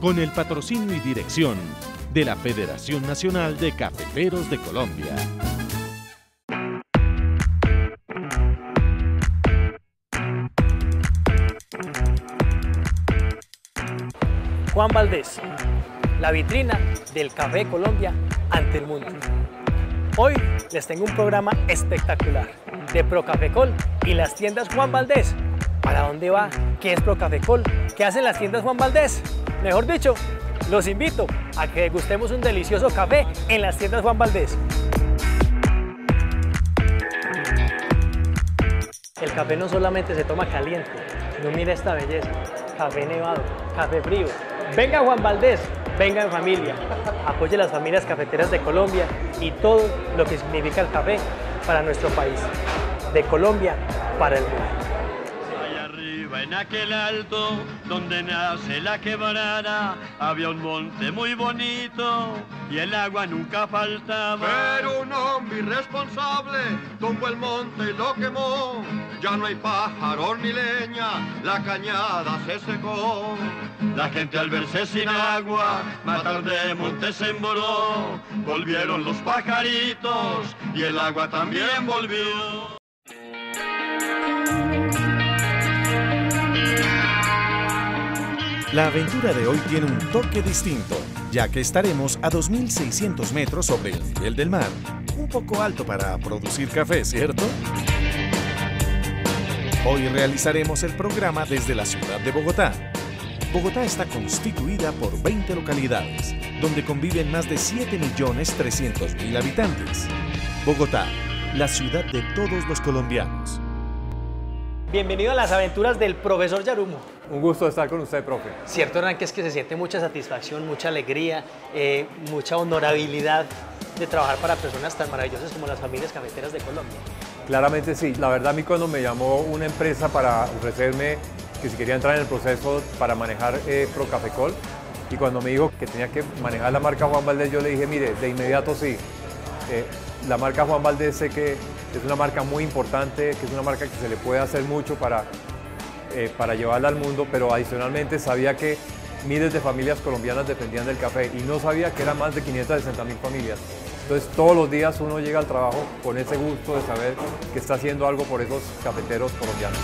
con el patrocinio y dirección de la Federación Nacional de Cafeteros de Colombia. Juan Valdez, la vitrina del café de Colombia ante el mundo. Hoy les tengo un programa espectacular de Procafecol y las tiendas Juan Valdez. ¿Para dónde va? ¿Qué es Procafecol? ¿Qué hacen las tiendas Juan Valdez? Mejor dicho, los invito a que degustemos un delicioso café en las tiendas Juan Valdez. El café no solamente se toma caliente, no mira esta belleza, café nevado, café frío. Venga Juan Valdez, venga en familia, apoye las familias cafeteras de Colombia y todo lo que significa el café para nuestro país, de Colombia para el mundo. Allá arriba en aquel alto, donde nace la quebrada, había un monte muy bonito y el agua nunca faltaba. Pero un hombre irresponsable tumbó el monte y lo quemó. Ya no hay pájaros ni leña, la cañada se secó. La gente al verse sin agua, matar de monte sembró. Volvieron los pajaritos y el agua también volvió. La aventura de hoy tiene un toque distinto, ya que estaremos a 2.600 metros sobre el nivel del mar. Un poco alto para producir café, ¿cierto? Hoy realizaremos el programa desde la ciudad de Bogotá. Bogotá está constituida por 20 localidades, donde conviven más de 7.300.000 habitantes. Bogotá, la ciudad de todos los colombianos. Bienvenido a las aventuras del profesor Yarumo. Un gusto estar con usted, profe. Cierto, Hernán, que es que se siente mucha satisfacción, mucha alegría, mucha honorabilidad de trabajar para personas tan maravillosas como las familias cafeteras de Colombia. Claramente sí. La verdad, a mí cuando me llamó una empresa para ofrecerme que si quería entrar en el proceso para manejar Procafecol, y cuando me dijo que tenía que manejar la marca Juan Valdez, yo le dije, mire, de inmediato sí. La marca Juan Valdez sé que es una marca muy importante, que es una marca que se le puede hacer mucho para llevarla al mundo, pero adicionalmente sabía que miles de familias colombianas dependían del café y no sabía que eran más de 560.000 familias. Entonces todos los días uno llega al trabajo con ese gusto de saber que está haciendo algo por esos cafeteros colombianos.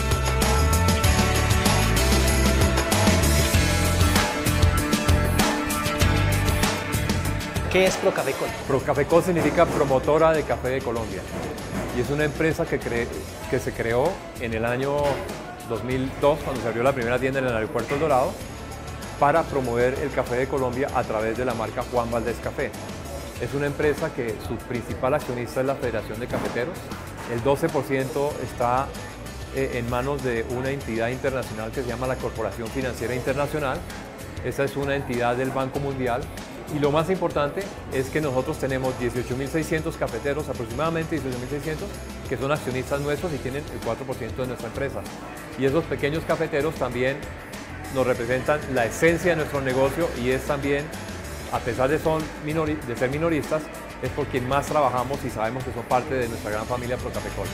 ¿Qué es Procafecol? Procafecol significa promotora de café de Colombia y es una empresa que se creó en el año 2002, cuando se abrió la primera tienda en el aeropuerto El Dorado, para promover el café de Colombia a través de la marca Juan Valdez Café. Es una empresa que su principal accionista es la Federación de Cafeteros. El 12% está en manos de una entidad internacional que se llama la Corporación Financiera Internacional. Esa es una entidad del Banco Mundial. Y lo más importante es que nosotros tenemos 18.600 cafeteros, aproximadamente 18.600, que son accionistas nuestros y tienen el 4% de nuestra empresa. Y esos pequeños cafeteros también nos representan la esencia de nuestro negocio y es también, a pesar de ser minoristas, es por quien más trabajamos y sabemos que son parte de nuestra gran familia Procafecol.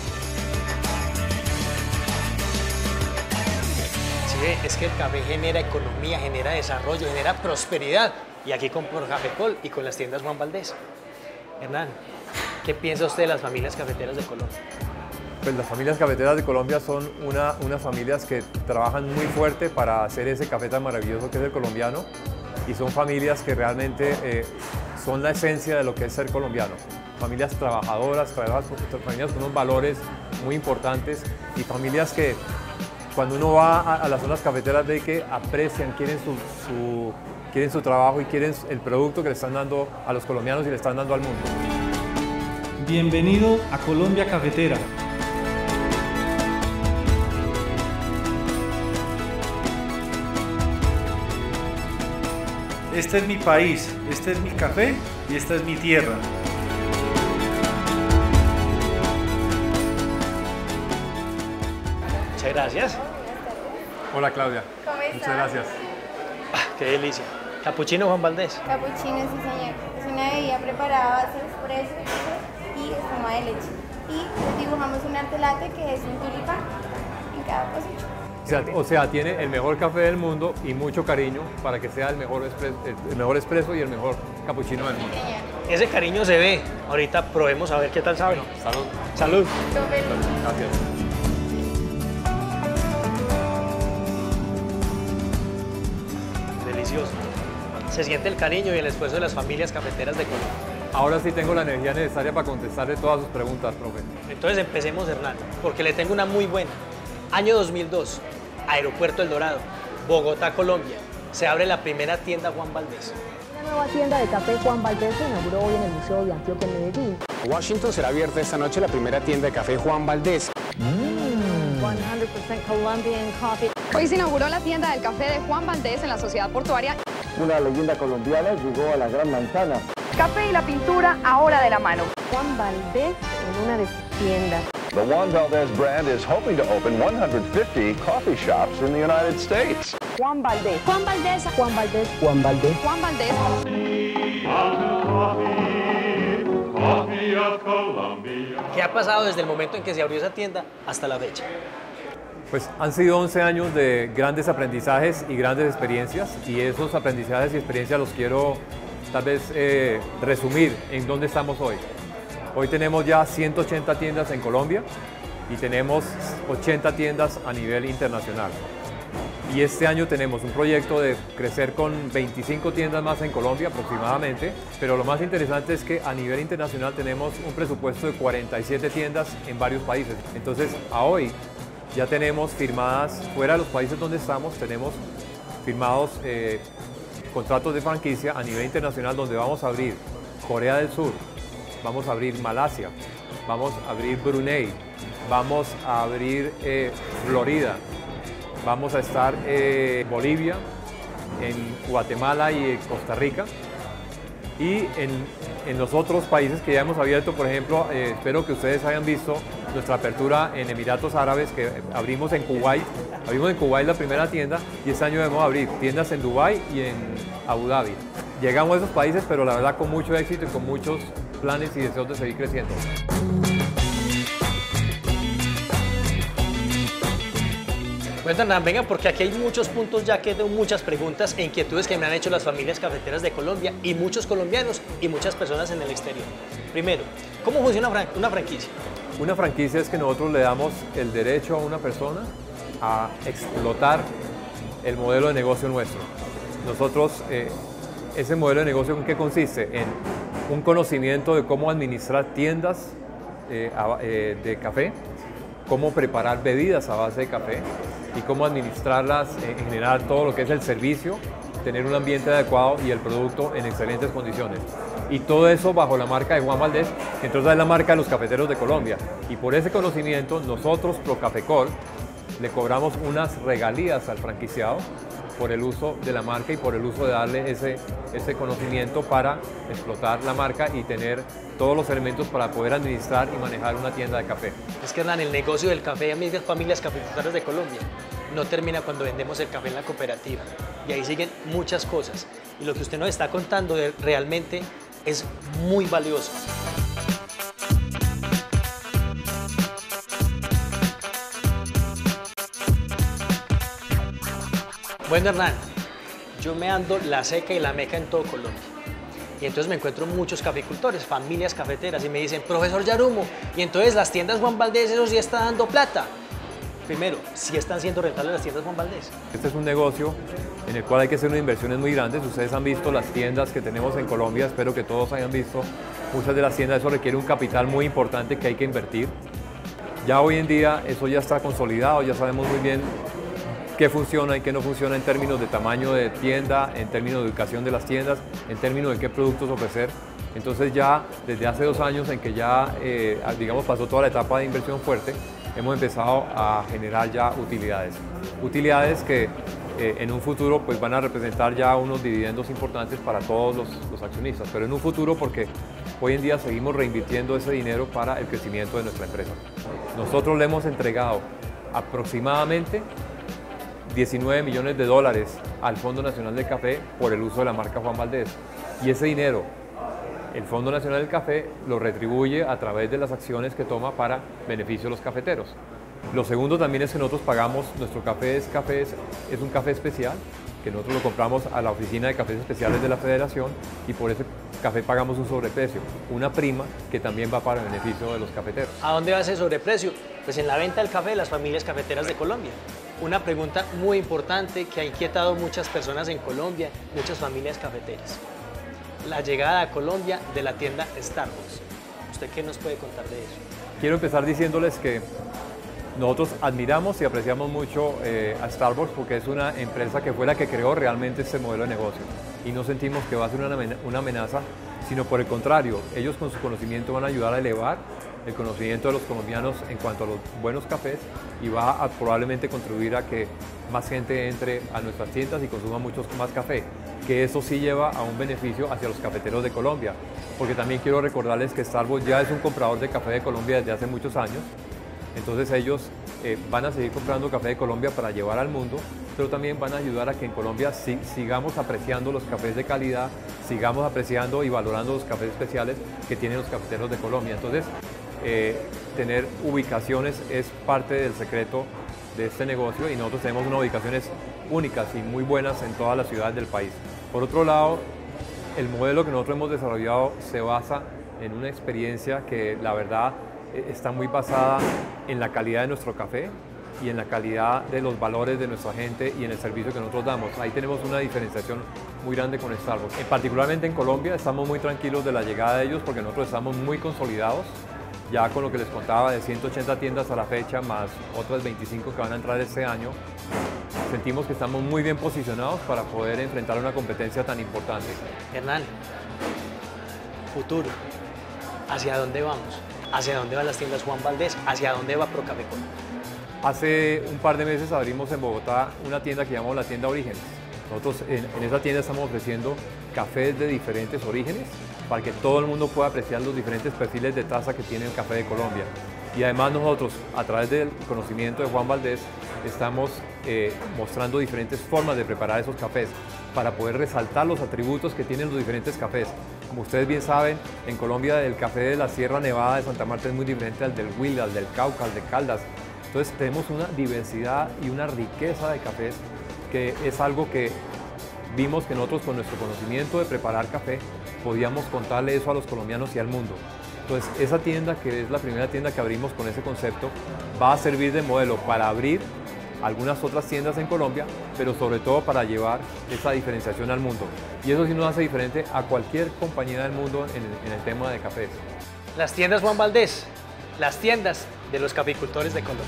Sí, es que el café genera economía, genera desarrollo, genera prosperidad. Y aquí con Procafecol y con las tiendas Juan Valdez. Hernán, ¿qué piensa usted de las familias cafeteras de Colombia? Pues las familias cafeteras de Colombia son unas familias que trabajan muy fuerte para hacer ese café tan maravilloso que es el colombiano y son familias que realmente son la esencia de lo que es ser colombiano. Familias trabajadoras, familias con unos valores muy importantes y familias que cuando uno va a las zonas cafeteras ve que aprecian, quieren su trabajo y quieren el producto que le están dando a los colombianos y le están dando al mundo. Bienvenido a Colombia Cafetera. Este es mi país, este es mi café y esta es mi tierra. Muchas gracias. Hola Claudia. ¿Cómo estás? Muchas gracias. Qué delicia. Capuchino Juan Valdez. Capuchino, sí señor. Es una bebida preparada a base de espresso y espuma de leche. Y dibujamos un arte latte que es un tulipán en cada pocillo. O sea, tiene el mejor café del mundo y mucho cariño para que sea el mejor expreso y el mejor capuchino del mundo. Ese cariño se ve. Ahorita probemos a ver qué tal sabe. Salud. Salud. Gracias. Delicioso. Se siente el cariño y el esfuerzo de las familias cafeteras de Colombia. Ahora sí tengo la energía necesaria para contestarle todas sus preguntas, profe. Entonces empecemos, Hernán, porque le tengo una muy buena. Año 2002, Aeropuerto El Dorado, Bogotá, Colombia. Se abre la primera tienda Juan Valdez. La nueva tienda de café Juan Valdez se inauguró hoy en el Museo de Antioquia en Medellín. En Washington será abierta esta noche la primera tienda de café Juan Valdez. 100% Colombian coffee. Hoy se inauguró la tienda del café de Juan Valdez en la Sociedad Portuaria. Una leyenda colombiana llegó a la Gran Manzana. Café y la pintura ahora de la mano. Juan Valdez en una de sus tiendas. The Juan Valdez brand is hoping to open 150 coffee shops in the United States. Juan Valdez. Juan Valdez. Juan Valdez. Juan Valdez. Juan Valdez. ¿Qué ha pasado desde el momento en que se abrió esa tienda hasta la fecha? Pues han sido 11 años de grandes aprendizajes y grandes experiencias, y esos aprendizajes y experiencias los quiero tal vez resumir en dónde estamos hoy. Hoy tenemos ya 180 tiendas en Colombia y tenemos 80 tiendas a nivel internacional. Y este año tenemos un proyecto de crecer con 25 tiendas más en Colombia aproximadamente, pero lo más interesante es que a nivel internacional tenemos un presupuesto de 47 tiendas en varios países. Entonces, a hoy ya tenemos firmadas, fuera de los países donde estamos, tenemos firmados contratos de franquicia a nivel internacional donde vamos a abrir Corea del Sur, vamos a abrir Malasia, vamos a abrir Brunei, vamos a abrir Florida, vamos a estar en Bolivia, en Guatemala y en Costa Rica. Y en los otros países que ya hemos abierto, por ejemplo, espero que ustedes hayan visto nuestra apertura en Emiratos Árabes, que abrimos en Kuwait. Abrimos en Kuwait la primera tienda y este año vamos a abrir tiendas en Dubái y en Abu Dhabi. Llegamos a esos países, pero la verdad con mucho éxito y con muchos planes y deseos de seguir creciendo. Bueno, Hernán, venga, porque aquí hay muchos puntos ya que tengo muchas preguntas e inquietudes que me han hecho las familias cafeteras de Colombia y muchos colombianos y muchas personas en el exterior. Primero, ¿cómo funciona una franquicia? Una franquicia es que nosotros le damos el derecho a una persona a explotar el modelo de negocio nuestro. Nosotros, ese modelo de negocio, ¿en qué consiste? En un conocimiento de cómo administrar tiendas de café, cómo preparar bebidas a base de café y cómo administrarlas, en general todo lo que es el servicio, tener un ambiente adecuado y el producto en excelentes condiciones. Y todo eso bajo la marca de Juan Valdez, que entonces es la marca de los cafeteros de Colombia. Y por ese conocimiento, nosotros, Procafecol, le cobramos unas regalías al franquiciado por el uso de la marca y por el uso de darle ese conocimiento para explotar la marca y tener todos los elementos para poder administrar y manejar una tienda de café. Es que, Hernán, el negocio del café a mis familias cafeteras de Colombia no termina cuando vendemos el café en la cooperativa. Y ahí siguen muchas cosas. Y lo que usted nos está contando realmente es muy valioso. Bueno, Hernán, yo me ando la seca y la meca en todo Colombia. Y entonces me encuentro muchos caficultores, familias cafeteras, y me dicen, profesor Yarumo, y entonces las tiendas Juan Valdez, eso sí está dando plata. Primero, ¿sí están siendo rentables las tiendas Juan Valdez? Este es un negocio en el cual hay que hacer unas inversiones muy grandes. Ustedes han visto las tiendas que tenemos en Colombia, espero que todos hayan visto muchas de las tiendas. Eso requiere un capital muy importante que hay que invertir. Ya hoy en día eso ya está consolidado, ya sabemos muy bien qué funciona y qué no funciona en términos de tamaño de tienda, en términos de ubicación de las tiendas, en términos de qué productos ofrecer. Entonces ya desde hace 2 años en que ya, digamos, pasó toda la etapa de inversión fuerte, hemos empezado a generar ya utilidades. Utilidades que en un futuro pues van a representar ya unos dividendos importantes para todos los accionistas, pero en un futuro porque hoy en día seguimos reinvirtiendo ese dinero para el crecimiento de nuestra empresa. Nosotros le hemos entregado aproximadamente 19 millones de dólares al Fondo Nacional del Café por el uso de la marca Juan Valdez. Y ese dinero, el Fondo Nacional del Café lo retribuye a través de las acciones que toma para beneficio de los cafeteros. Lo segundo también es que nosotros pagamos, nuestro café es un café especial, que nosotros lo compramos a la oficina de cafés especiales de la Federación y por ese café pagamos un sobreprecio, una prima que también va para el beneficio de los cafeteros. ¿A dónde va ese sobreprecio? Pues en la venta del café de las familias cafeteras de Colombia. Una pregunta muy importante que ha inquietado muchas personas en Colombia, muchas familias cafeteras. La llegada a Colombia de la tienda Starbucks. ¿Usted qué nos puede contar de eso? Quiero empezar diciéndoles que nosotros admiramos y apreciamos mucho a Starbucks porque es una empresa que fue la que creó realmente este modelo de negocio y no sentimos que va a ser una amenaza, sino por el contrario, ellos con su conocimiento van a ayudar a elevar el conocimiento de los colombianos en cuanto a los buenos cafés y va a probablemente contribuir a que más gente entre a nuestras tiendas y consuma mucho más café, que eso sí lleva a un beneficio hacia los cafeteros de Colombia, porque también quiero recordarles que Starbucks ya es un comprador de café de Colombia desde hace muchos años. Entonces ellos van a seguir comprando café de Colombia para llevar al mundo, pero también van a ayudar a que en Colombia sigamos apreciando los cafés de calidad, sigamos apreciando y valorando los cafés especiales que tienen los cafeteros de Colombia. Entonces, tener ubicaciones es parte del secreto de este negocio y nosotros tenemos unas ubicaciones únicas y muy buenas en todas las ciudades del país. Por otro lado, el modelo que nosotros hemos desarrollado se basa en una experiencia que la verdad está muy basada en la calidad de nuestro café y en la calidad de los valores de nuestra gente y en el servicio que nosotros damos. Ahí tenemos una diferenciación muy grande con Starbucks. Particularmente en Colombia estamos muy tranquilos de la llegada de ellos porque nosotros estamos muy consolidados, ya con lo que les contaba de 180 tiendas a la fecha, más otras 25 que van a entrar este año. Sentimos que estamos muy bien posicionados para poder enfrentar una competencia tan importante. Hernán, futuro, ¿hacia dónde vamos? ¿Hacia dónde van las tiendas Juan Valdez? ¿Hacia dónde va Procafecol? Hace un par de meses abrimos en Bogotá una tienda que llamamos la tienda Orígenes. Nosotros en esa tienda estamos ofreciendo cafés de diferentes orígenes para que todo el mundo pueda apreciar los diferentes perfiles de taza que tiene el café de Colombia. Y además nosotros, a través del conocimiento de Juan Valdez, estamos mostrando diferentes formas de preparar esos cafés para poder resaltar los atributos que tienen los diferentes cafés. Como ustedes bien saben, en Colombia el café de la Sierra Nevada de Santa Marta es muy diferente al del Huila, al del Cauca, al de Caldas. Entonces tenemos una diversidad y una riqueza de cafés que es algo que vimos que nosotros con nuestro conocimiento de preparar café podíamos contarle eso a los colombianos y al mundo. Entonces esa tienda, que es la primera tienda que abrimos con ese concepto, va a servir de modelo para abrir algunas otras tiendas en Colombia, pero sobre todo para llevar esa diferenciación al mundo. Y eso sí nos hace diferente a cualquier compañía del mundo en el tema de cafés. Las tiendas Juan Valdez, las tiendas de los caficultores de Colombia.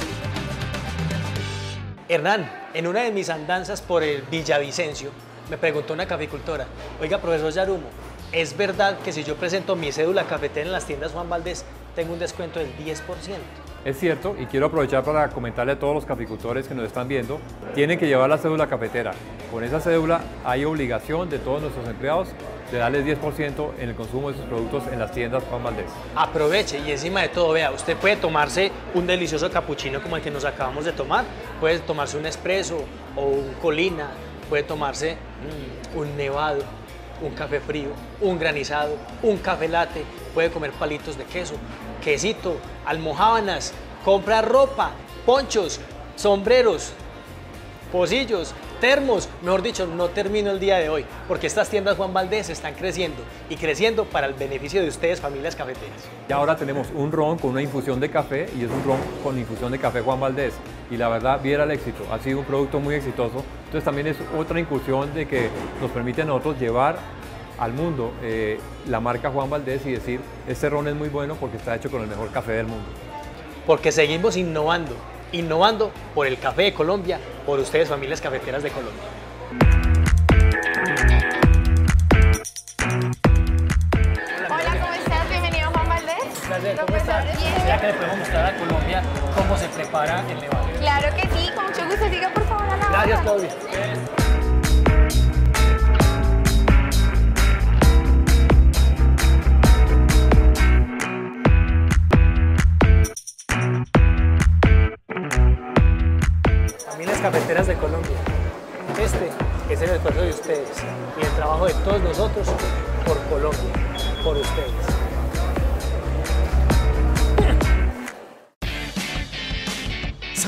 Hernán, en una de mis andanzas por el Villavicencio, me preguntó una caficultora: oiga, profesor Yarumo, ¿es verdad que si yo presento mi cédula cafetera en las tiendas Juan Valdez, tengo un descuento del 10%? Es cierto, y quiero aprovechar para comentarle a todos los caficultores que nos están viendo, tienen que llevar la cédula cafetera. Con esa cédula hay obligación de todos nuestros empleados de darles 10% en el consumo de sus productos en las tiendas Juan Valdez. Aproveche y encima de todo, vea, usted puede tomarse un delicioso capuchino como el que nos acabamos de tomar, puede tomarse un espresso o un colina, puede tomarse un nevado, un café frío, un granizado, un café latte, puede comer palitos de queso, quesito, almojábanas, comprar ropa, ponchos, sombreros, pocillos, termos. Mejor dicho, no termino el día de hoy, porque estas tiendas Juan Valdez están creciendo y creciendo para el beneficio de ustedes, familias cafeteras. Y ahora tenemos un ron con una infusión de café y es un ron con infusión de café Juan Valdez. Y la verdad, viera el éxito, ha sido un producto muy exitoso. Entonces también es otra incursión de que nos permite a nosotros llevar al mundo la marca Juan Valdez y decir, este ron es muy bueno porque está hecho con el mejor café del mundo. Porque seguimos innovando, innovando por el café de Colombia, por ustedes, familias cafeteras de Colombia. Hola, ¿cómo estás? Bienvenido a Juan Valdez. Un placer, ¿cómo estás? ¿Será que le podemos mostrar a Colombia cómo se prepara el nevado? Claro que sí, con mucho gusto. Siga por favor a la Gracias, Claudia. Familias cafeteras de Colombia, este es el esfuerzo de ustedes y el trabajo de todos nosotros por Colombia, por ustedes.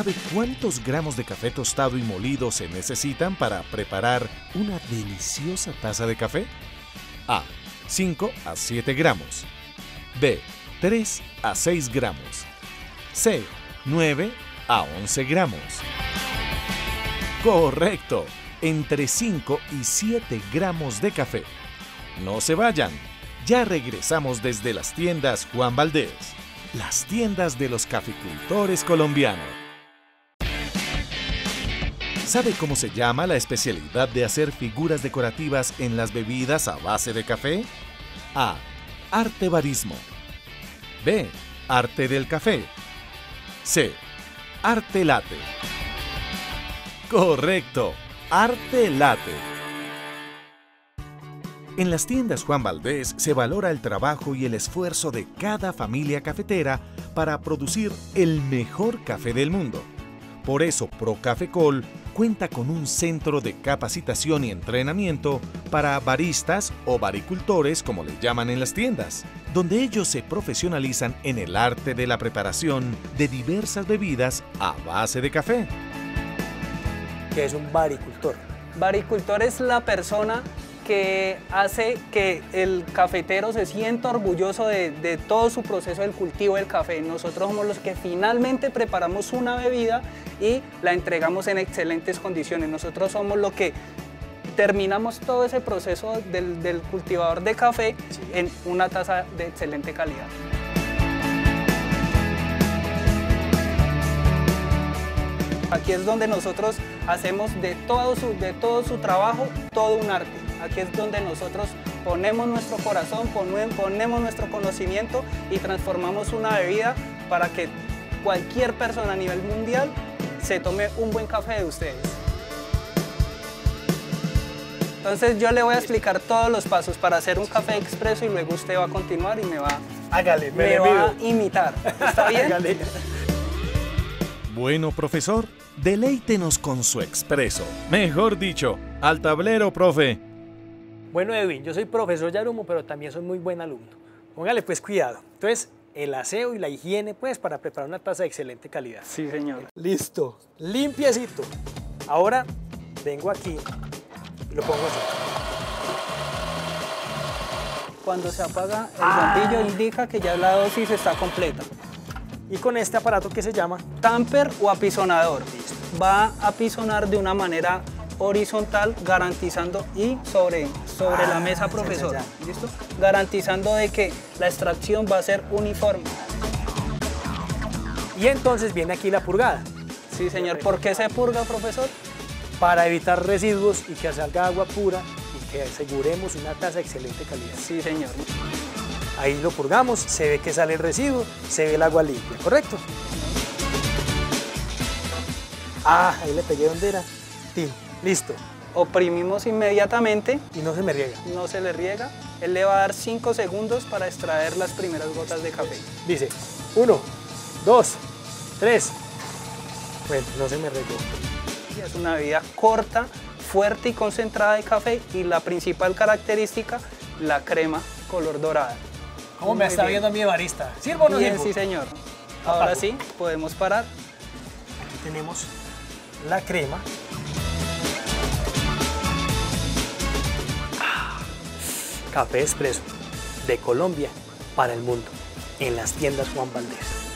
¿Sabe cuántos gramos de café tostado y molido se necesitan para preparar una deliciosa taza de café? A. 5 a 7 gramos. B. 3 a 6 gramos. C. 9 a 11 gramos. Correcto, entre 5 y 7 gramos de café. No se vayan, ya regresamos desde las tiendas Juan Valdez, las tiendas de los caficultores colombianos. ¿Sabe cómo se llama la especialidad de hacer figuras decorativas en las bebidas a base de café? A. Arte barismo. B. Arte del café. C. Arte latte. Correcto, arte latte. En las tiendas Juan Valdez se valora el trabajo y el esfuerzo de cada familia cafetera para producir el mejor café del mundo. Por eso Procafecol cuenta con un centro de capacitación y entrenamiento para baristas o baricultores, como le llaman en las tiendas, donde ellos se profesionalizan en el arte de la preparación de diversas bebidas a base de café. ¿Qué es un baricultor? Baricultor es la persona que hace que el cafetero se sienta orgulloso de todo su proceso del cultivo del café. Nosotros somos los que finalmente preparamos una bebida y la entregamos en excelentes condiciones. Nosotros somos los que terminamos todo ese proceso del cultivador de café en una taza de excelente calidad. Aquí es donde nosotros hacemos de todo su trabajo todo un arte. Aquí es donde nosotros ponemos nuestro corazón, ponemos nuestro conocimiento y transformamos una bebida para que cualquier persona a nivel mundial se tome un buen café de ustedes. Entonces yo le voy a explicar todos los pasos para hacer un café expreso y luego usted va a continuar y me va a imitar. ¿Está bien? Hágale. Bueno, profesor, deleítenos con su expreso. Mejor dicho, al tablero, profe. Bueno, Edwin, yo soy profesor Yarumo, pero también soy muy buen alumno. Póngale pues cuidado. Entonces, el aseo y la higiene pues para preparar una taza de excelente calidad. Sí, señor. Listo, limpiecito. Ahora vengo aquí y lo pongo así. Cuando se apaga el bombillo indica que ya la dosis está completa. Y con este aparato que se llama tamper o apisonador. Va a apisonar de una manera horizontal, garantizando y sobre la mesa, profesor. ¿Listo? Garantizando de que la extracción va a ser uniforme. Y entonces viene aquí la purgada. Sí, señor. ¿Por qué se purga, profesor? Para evitar residuos y que salga agua pura y que aseguremos una taza de excelente calidad. Sí, señor. Ahí lo purgamos, se ve que sale el residuo, se ve el agua limpia, ¿correcto? Ah, ahí le pegué donde era. Tin, listo. Oprimimos inmediatamente. Y no se me riega. No se le riega. Él le va a dar 5 segundos para extraer las primeras gotas de café. Dice, 1, 2, 3. Bueno, no se me regó. Es una bebida corta, fuerte y concentrada de café y la principal característica, la crema color dorada. ¿Cómo me está viendo mi barista? ¿Sirvo o no sirvo? Sí, señor. Ahora sí, podemos parar. Aquí tenemos la crema. Café expreso de Colombia para el mundo en las tiendas Juan Valdez.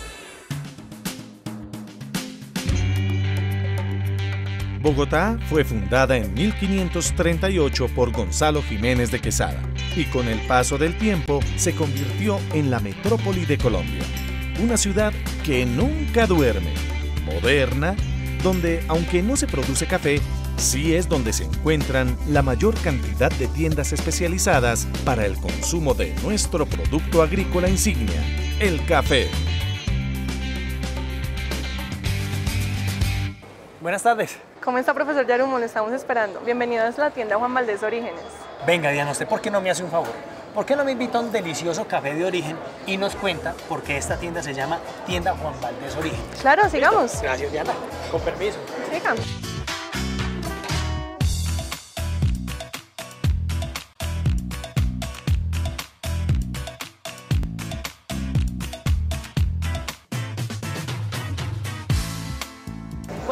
Bogotá fue fundada en 1538 por Gonzalo Jiménez de Quesada y con el paso del tiempo se convirtió en la metrópoli de Colombia. Una ciudad que nunca duerme, moderna, donde, aunque no se produce café, sí es donde se encuentran la mayor cantidad de tiendas especializadas para el consumo de nuestro producto agrícola insignia, el café. Buenas tardes. ¿Cómo está, profesor Yarumo? Lo estamos esperando. Bienvenidos a la tienda Juan Valdez Orígenes. Venga, Diana, ¿usted por qué no me hace un favor? ¿Por qué no me invita a un delicioso café de origen y nos cuenta por qué esta tienda se llama Tienda Juan Valdez Orígenes? Claro, sigamos. ¿Listo? Gracias, Diana. Con permiso. Sigan.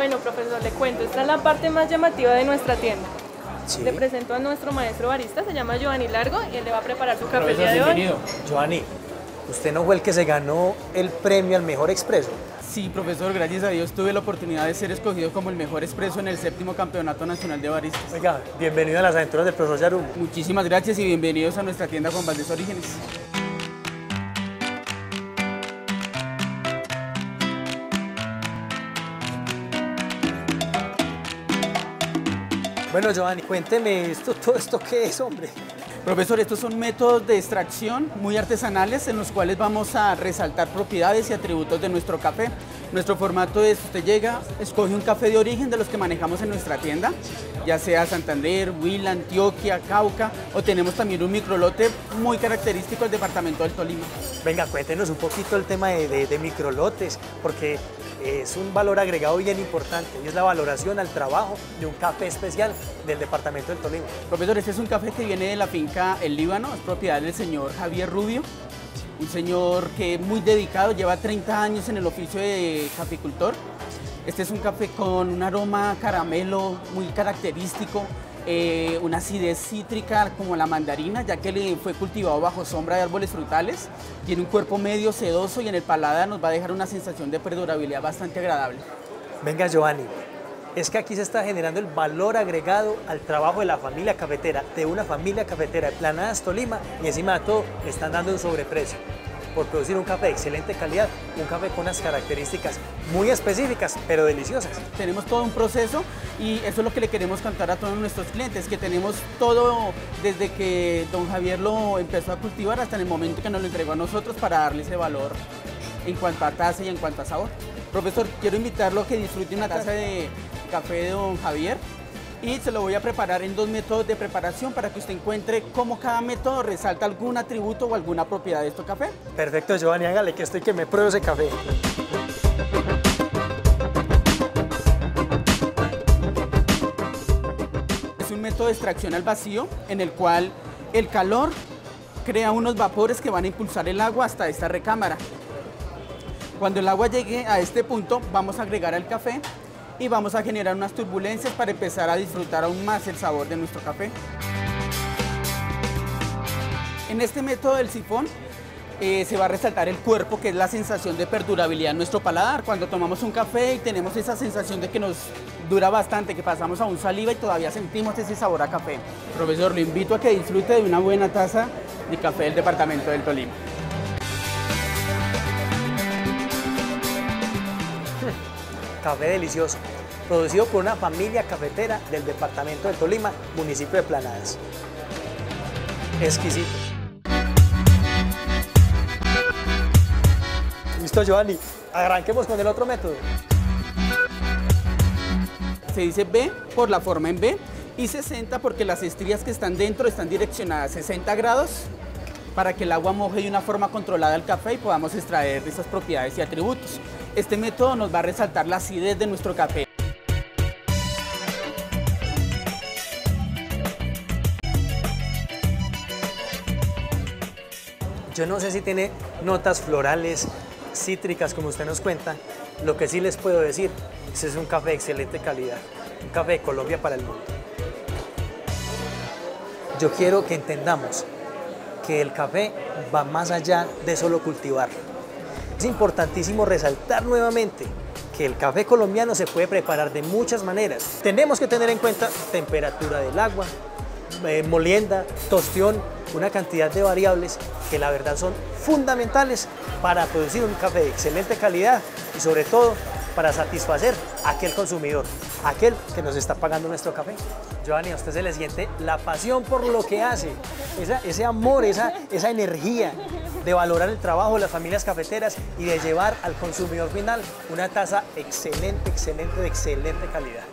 Bueno, profesor, le cuento, esta es la parte más llamativa de nuestra tienda. Sí. Le presento a nuestro maestro barista, se llama Giovanni Largo y él le va a preparar su café el día de hoy. Giovanni, ¿usted no fue el que se ganó el premio al mejor expreso? Sí, profesor, gracias a Dios tuve la oportunidad de ser escogido como el mejor expreso en el 7º Campeonato Nacional de Baristas. Oiga, bienvenido a las aventuras del profesor Yarumo. Muchísimas gracias y bienvenidos a nuestra tienda Juan Valdez Orígenes. Bueno, Giovanni, cuénteme todo esto qué es, hombre. Profesor, estos son métodos de extracción muy artesanales en los cuales vamos a resaltar propiedades y atributos de nuestro café. Nuestro formato es, usted llega, escoge un café de origen de los que manejamos en nuestra tienda, ya sea Santander, Huila, Antioquia, Cauca, o tenemos también un microlote muy característico del departamento del Tolima. Venga, cuéntenos un poquito el tema de microlotes, porque es un valor agregado bien importante y es la valoración al trabajo de un café especial del departamento del Tolima. Profesor, este es un café que viene de la finca El Líbano, es propiedad del señor Javier Rubio, un señor que es muy dedicado, lleva 30 años en el oficio de caficultor. Este es un café con un aroma caramelo muy característico, una acidez cítrica como la mandarina, ya que fue cultivado bajo sombra de árboles frutales. Tiene un cuerpo medio sedoso y en el paladar nos va a dejar una sensación de perdurabilidad bastante agradable. Venga, Giovanni, es que aquí se está generando el valor agregado al trabajo de la familia cafetera, de una familia cafetera de Planadas Tolima, y encima de todo le están dando un sobreprecio por producir un café de excelente calidad, un café con unas características muy específicas, pero deliciosas. Tenemos todo un proceso y eso es lo que le queremos contar a todos nuestros clientes, que tenemos todo desde que don Javier lo empezó a cultivar hasta en el momento que nos lo entregó a nosotros para darle ese valor en cuanto a taza y en cuanto a sabor. Profesor, quiero invitarlo a que disfrute una taza de café de don Javier y se lo voy a preparar en 2 métodos de preparación para que usted encuentre cómo cada método resalta algún atributo o alguna propiedad de este café. Perfecto, Giovanni, hágale que estoy que me pruebo ese café. Es un método de extracción al vacío en el cual el calor crea unos vapores que van a impulsar el agua hasta esta recámara. Cuando el agua llegue a este punto, vamos a agregar el café y vamos a generar unas turbulencias para empezar a disfrutar aún más el sabor de nuestro café. En este método del sifón se va a resaltar el cuerpo, que es la sensación de perdurabilidad en nuestro paladar. Cuando tomamos un café y tenemos esa sensación de que nos dura bastante, que pasamos a un saliva y todavía sentimos ese sabor a café. Profesor, lo invito a que disfrute de una buena taza de café del departamento del Tolima. Café delicioso, producido por una familia cafetera del departamento del Tolima, municipio de Planadas. Exquisito. Listo, Giovanni, arranquemos con el otro método. Se dice B por la forma en B y 60 porque las estrías que están dentro están direccionadas 60 grados para que el agua moje de una forma controlada el café y podamos extraer esas propiedades y atributos. Este método nos va a resaltar la acidez de nuestro café. Yo no sé si tiene notas florales, cítricas, como usted nos cuenta. Lo que sí les puedo decir, ese es un café de excelente calidad, un café de Colombia para el mundo. Yo quiero que entendamos que el café va más allá de solo cultivarlo. Es importantísimo resaltar nuevamente que el café colombiano se puede preparar de muchas maneras. Tenemos que tener en cuenta temperatura del agua, molienda, tostión, una cantidad de variables que la verdad son fundamentales para producir un café de excelente calidad y sobre todo para satisfacer a aquel consumidor, aquel que nos está pagando nuestro café. Giovanni, a usted se le siente la pasión por lo que hace, ese amor, esa energía de valorar el trabajo de las familias cafeteras y de llevar al consumidor final una taza excelente, de excelente calidad.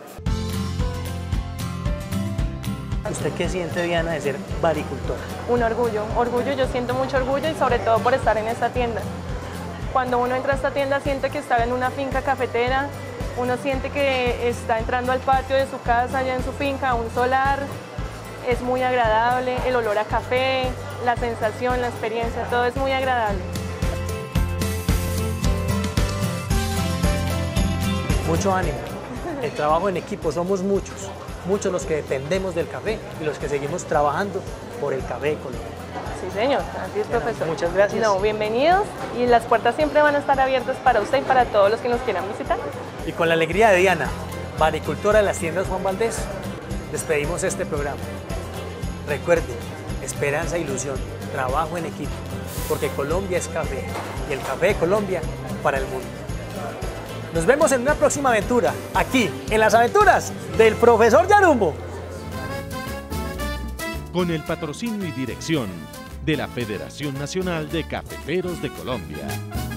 ¿Usted qué siente, Diana, de ser baricultora? Un orgullo, yo siento mucho orgullo y sobre todo por estar en esta tienda. Cuando uno entra a esta tienda siente que está en una finca cafetera, uno siente que está entrando al patio de su casa, allá en su finca, a un solar. Es muy agradable, el olor a café, la sensación, la experiencia, todo es muy agradable. Mucho ánimo, El trabajo en equipo, somos muchos los que dependemos del café y los que seguimos trabajando por el café de Colombia. Sí, señor. Así es, profesor. Muchas gracias. No, bienvenidos y las puertas siempre van a estar abiertas para usted y para todos los que nos quieran visitar. Y con la alegría de Diana, maricultora de las tiendas Juan Valdez, despedimos este programa. Recuerden, esperanza e ilusión, trabajo en equipo, porque Colombia es café y el café de Colombia para el mundo. Nos vemos en una próxima aventura, aquí, en las aventuras del profesor Yarumbo. Con el patrocinio y dirección de la Federación Nacional de Cafeteros de Colombia.